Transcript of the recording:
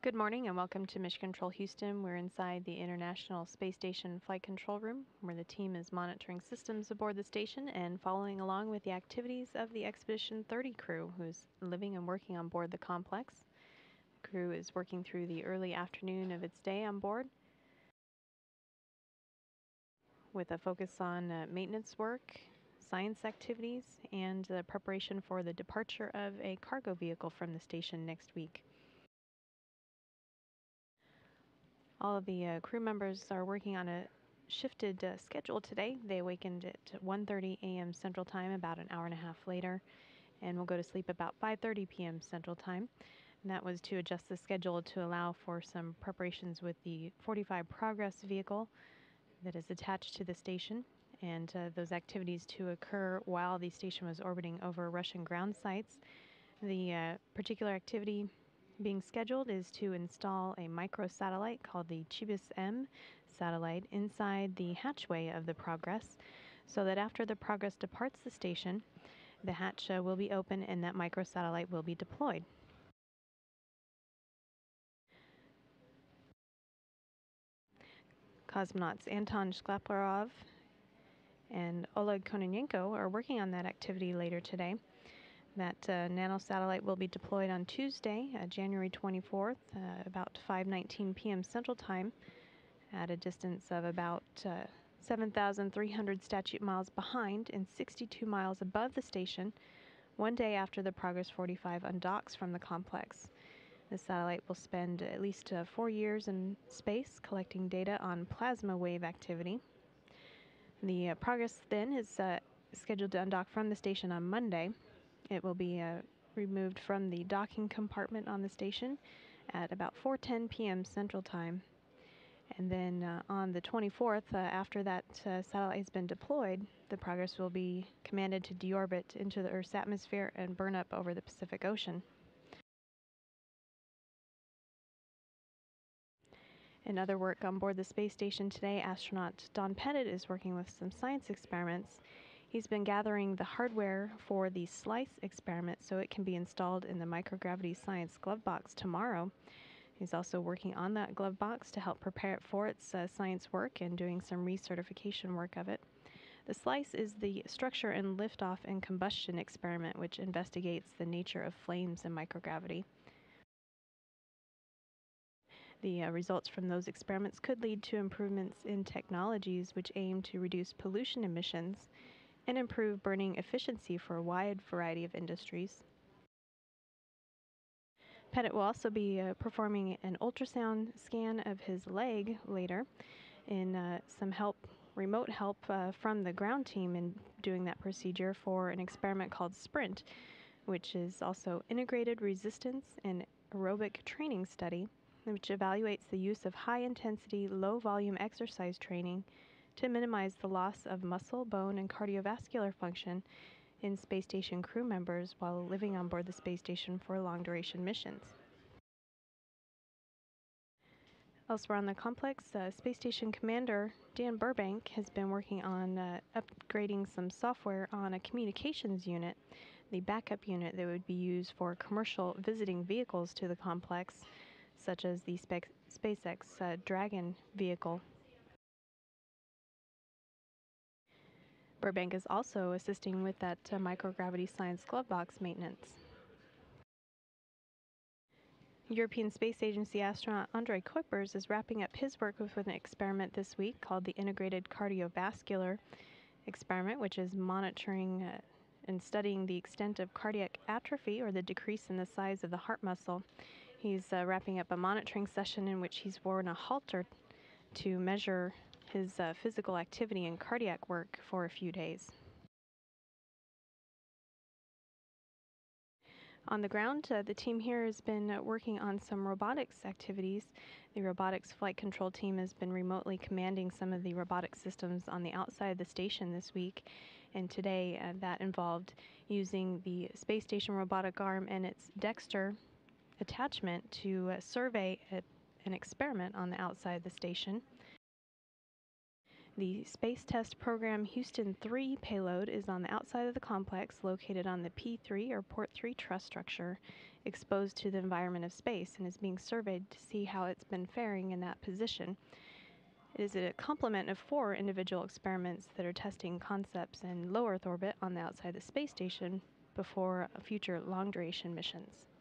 Good morning and welcome to Mission Control Houston. We're inside the International Space Station Flight Control Room, where the team is monitoring systems aboard the station and following along with the activities of the Expedition 30 crew, who's living and working on board the complex. The crew is working through the early afternoon of its day on board, with a focus on maintenance work, science activities, and the preparation for the departure of a cargo vehicle from the station next week. All of the crew members are working on a shifted schedule today. They awakened at 1:30 a.m. Central Time, about an hour and a half later, and will go to sleep about 5:30 p.m. Central Time. And that was to adjust the schedule to allow for some preparations with the 45 Progress vehicle that is attached to the station, and those activities to occur while the station was orbiting over Russian ground sites. The particular activity being scheduled is to install a microsatellite called the Chibis-M satellite inside the hatchway of the Progress, so that after the Progress departs the station, the hatch will be open and that microsatellite will be deployed. Cosmonauts Anton Shkaplerov and Oleg Kononenko are working on that activity later today. That nanosatellite will be deployed on Tuesday, January 24th, about 5:19 p.m. Central Time, at a distance of about 7,300 statute miles behind and 62 miles above the station, one day after the Progress 45 undocks from the complex. The satellite will spend at least 4 years in space collecting data on plasma wave activity. The Progress then is scheduled to undock from the station on Monday. It will be removed from the docking compartment on the station at about 4:10 p.m. Central Time. And then on the 24th, after that satellite has been deployed, the Progress will be commanded to deorbit into the Earth's atmosphere and burn up over the Pacific Ocean. In other work on board the space station today, astronaut Don Pettit is working with some science experiments. He's been gathering the hardware for the SLICE experiment so it can be installed in the microgravity science glove box tomorrow. He's also working on that glove box to help prepare it for its science work and doing some recertification work of it. The SLICE is the structure and liftoff and combustion experiment, which investigates the nature of flames in microgravity. The results from those experiments could lead to improvements in technologies which aim to reduce pollution emissions and improve burning efficiency for a wide variety of industries. Pettit will also be performing an ultrasound scan of his leg later, in some remote help from the ground team in doing that procedure for an experiment called SPRINT, which is also Integrated Resistance and Aerobic Training Study, which evaluates the use of high-intensity, low-volume exercise training to minimize the loss of muscle, bone, and cardiovascular function in space station crew members while living on board the space station for long-duration missions. Elsewhere on the complex, Space Station Commander Dan Burbank has been working on upgrading some software on a communications unit, the backup unit that would be used for commercial visiting vehicles to the complex, such as the SpaceX Dragon vehicle. Burbank is also assisting with that microgravity science glove box maintenance. European Space Agency astronaut Andrei Kuipers is wrapping up his work with an experiment this week called the Integrated Cardiovascular Experiment, which is monitoring and studying the extent of cardiac atrophy, or the decrease in the size of the heart muscle. He's wrapping up a monitoring session in which he's worn a halter to measure his physical activity and cardiac work for a few days. On the ground, the team here has been working on some robotics activities. The robotics flight control team has been remotely commanding some of the robotic systems on the outside of the station this week, and today that involved using the space station robotic arm and its Dexter attachment to survey an experiment on the outside of the station. The Space Test Program Houston 3 payload is on the outside of the complex, located on the P3 or Port 3 truss structure exposed to the environment of space and is being surveyed to see how it's been faring in that position. It is a complement of 4 individual experiments that are testing concepts in low Earth orbit on the outside of the space station before future long-duration missions.